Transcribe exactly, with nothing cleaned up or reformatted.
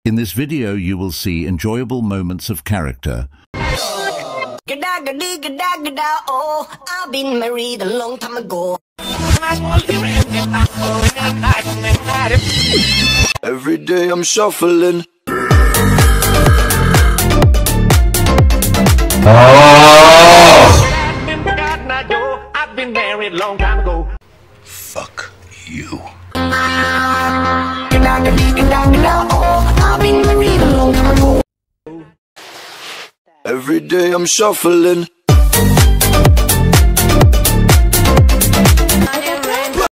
In this video, you will see enjoyable moments of character. Gegagedigedagedago, I've been married a long time ago. Every day I'm shuffling. I've been married a long time ago. Fuck you. I've been married a long time ago. Every day I'm shuffling.